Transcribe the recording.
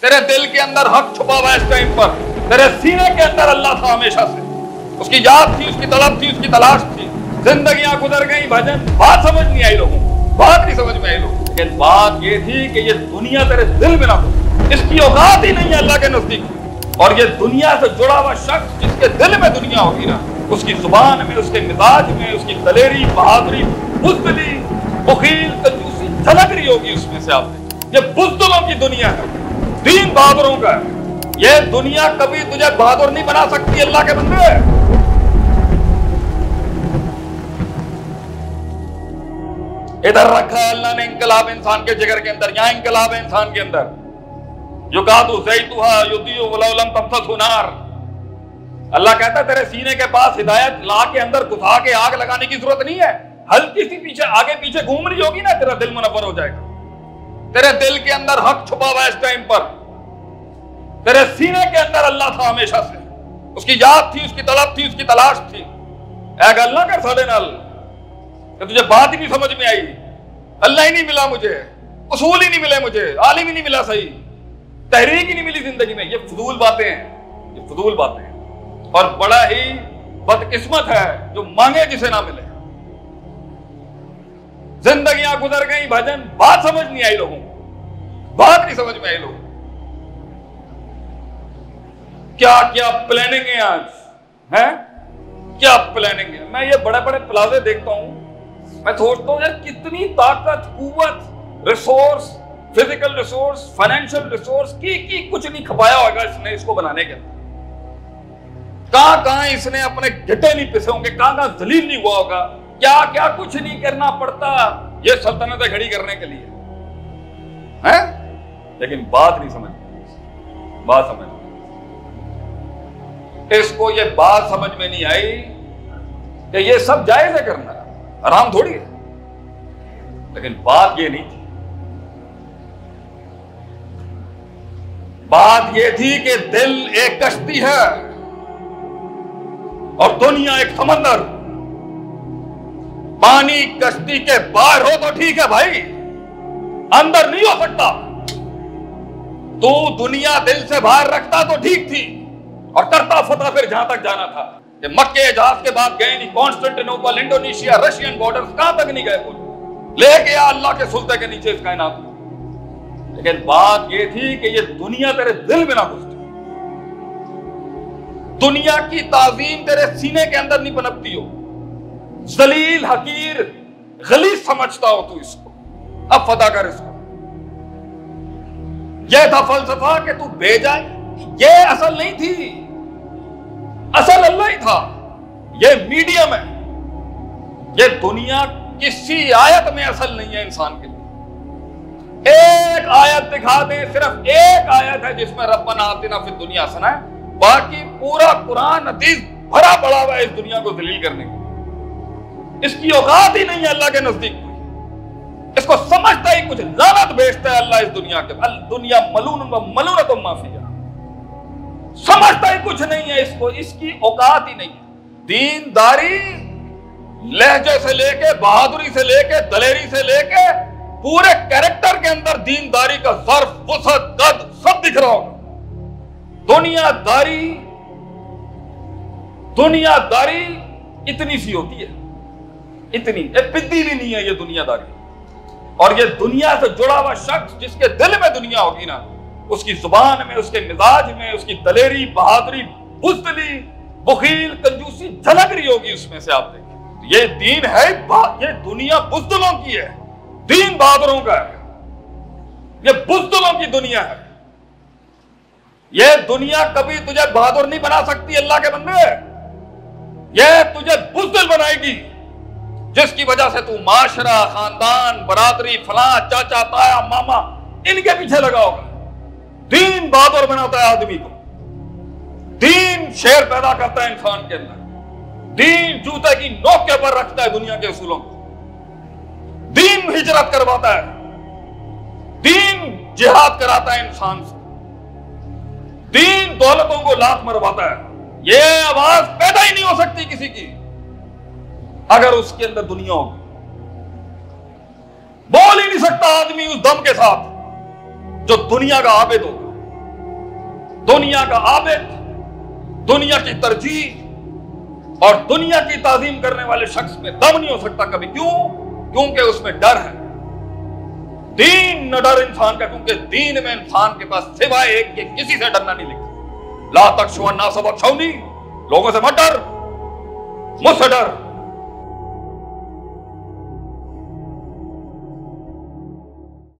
तेरे दिल के अंदर हक छुपा हुआ है इस टाइम पर। तेरे सीने के अंदर अल्लाह था हमेशा से। उसकी याद थी, उसकी तलब थी, उसकी तलाश थी। जिंदगियां गुजर गई भजन, बात समझ नहीं आई लोगों को, बात नहीं समझ में आई लोगों को। लेकिन बात ये थी कि ये दुनिया तेरे दिल में ना हो, इसकी औकात ही नहीं है अल्लाह के नजदीक। और ये दुनिया से जुड़ा हुआ शख्स जिसके दिल में दुनिया होगी ना, उसकी जुबान में, उसके मिजाज में, उसकी दलेरी, बहादुरी, बुज़दिली, बुखील, कंजूसी झलक रही होगी उसमें से। आपने, ये बुज़दिलों की दुनिया है, दीन बहादुरों का है। ये दुनिया कभी तुझे बहादुर नहीं बना सकती अल्लाह के बंदे। इधर रखा है अल्लाह ने इंकलाब इंसान के जिगर के अंदर। यहां इंकलाब है इंसान के अंदर। युकादु ज़ैतुहा युदियु वलौ लम तमससहु नार। अल्लाह कहता है तेरे सीने के पास हिदायत ला के अंदर घुसा के आग लगाने की जरूरत नहीं है। हल्की सी पीछे आगे पीछे घूम रही होगी ना, तेरा दिल मुनव्वर हो जाएगा। तेरे दिल के अंदर हक छुपा हुआ है इस टाइम पर। तेरे सीने के अंदर अल्लाह था हमेशा से। उसकी याद थी, उसकी तलब थी, उसकी तलाश थी। ऐ गल ना कर साडे नाल कि तुझे बात ही नहीं समझ में आई, अल्लाह ही नहीं मिला मुझे, उसूल ही नहीं मिले मुझे, आलिम ही नहीं मिला, सही तहरीक ही नहीं मिली जिंदगी में। ये फजूल बातें हैं, ये फजूल बातें हैं। और बड़ा ही बदकिस्मत है जो मांगे जिसे ना मिले। जिंदगियां गुजर गई भजन, बात समझ नहीं आई लोगों को, बात नहीं समझ में आई लोगों को। क्या क्या प्लानिंग है आज, है क्या प्लानिंग है। मैं ये बड़े बड़े प्लाजे देखता हूं, मैं सोचता हूं यार कितनी ताकत, कुव्वत, resource, physical resource, financial resource की कुछ नहीं खपाया होगा इसने इसको बनाने के अंदर। कहां इसने अपने घिटे नहीं पिसे होंगे, कहां जलील नहीं हुआ होगा, क्या क्या कुछ नहीं करना पड़ता ये सल्तनतें खड़ी करने के लिए, है। लेकिन बात नहीं समझ, बात समझ, इसको ये बात समझ में नहीं आई कि ये सब जायज है करना, आराम थोड़ी है। लेकिन बात ये नहीं थी, बात ये थी कि दिल एक कश्ती है और दुनिया एक समंदर। पानी कश्ती के बाहर हो तो ठीक है भाई, अंदर नहीं हो सकता। तू दुनिया दिल से बाहर रखता तो ठीक थी और करता फतह फिर जहां तक जाना था। कि मक्के जहाज के बाद गए नहीं, कॉन्स्टेंटिनोपल, इंडोनेशिया, रशियन बॉर्डर्स, कहां तक नहीं गए बोल, ले गया अल्लाह के सुल्तान के नीचे इस कायनात को। लेकिन बात यह थी कि ये दुनिया तेरे दिल में ना घुसती, दुनिया की ताजीम तेरे सीने के अंदर नहीं पनपती हो, जलील, हकीर, गलीज समझता हो तू इसको, अब फदा कर इसको। यह था फलसफा कि तू भेजा, ये असल नहीं थी, असल अल्लाह ही था। ये मीडियम है, ये दुनिया किसी आयत में असल नहीं है इंसान के लिए। एक आयत दिखा दे, सिर्फ एक आयत है जिसमें रब्बना आतिना फिद दुनिया हसना है, बाकी पूरा कुरान हदीस भरा पड़ा हुआ है इस दुनिया को दलील करने की। इसकी औकात ही नहीं है अल्लाह के नजदीक, इसको समझता ही कुछ लानत भेजता है अल्लाह इस दुनिया के। अल दुनिया मलून व मलूनतुम मा फिहा, समझता ही कुछ नहीं है इसको, इसकी औकात ही नहीं है। दीनदारी लहजे से लेके, बहादुरी से लेके, दलेरी से लेके, पूरे कैरेक्टर के अंदर दीनदारी का ज़र्फ, वसअत, कद सब दिख रहा होगा। दुनियादारी इतनी सी होती है, इतनी पिद्दी भी नहीं है ये दुनियादारी। और ये दुनिया से जुड़ा हुआ शख्स जिसके दिल में दुनिया होगी ना, उसकी जुबान में, उसके मिजाज में, उसकी दलेरी, बहादुरी, बुज़दिली, बुखील, कंजूसी झलक रही होगी उसमें से। आप देखिए, ये दीन है, ये दुनिया बुज़दिलों की है, दीन बहादुरों का है। ये बुज़दिलों की दुनिया है। ये दुनिया कभी तुझे बहादुर नहीं बना सकती अल्लाह के बंदे, ये तुझे बुज़दिल बनाएगी, जिसकी वजह से तू माशरा, खानदान, बरादरी, फलां, चाचा, ताया, मामा, इनके पीछे लगा होगा। दीन बहादुर बनाता है आदमी को, दीन शेर पैदा करता है इंसान के अंदर, दीन जूते की नोक के ऊपर रखता है दुनिया के उसूलों को, दीन हिजरत करवाता है, दीन जिहाद कराता है इंसान से, दीन दौलतों को लात मरवाता है। ये आवाज पैदा ही नहीं हो सकती किसी की अगर उसके अंदर दुनिया होगी। बोल ही नहीं सकता आदमी उस दम के साथ जो दुनिया का आबिद होगा। दुनिया का आबिद, दुनिया की तरजीह और दुनिया की ताजीम करने वाले शख्स में दम नहीं हो सकता कभी। क्यों? क्योंकि उसमें डर है। दीन न डर इंसान का, क्योंकि दीन में इंसान के पास सिवाय एक के किसी से डरना नहीं लिखा। ला तख्शौन नास वख्शौनी, लोगों से मत डर, मुझसे डर।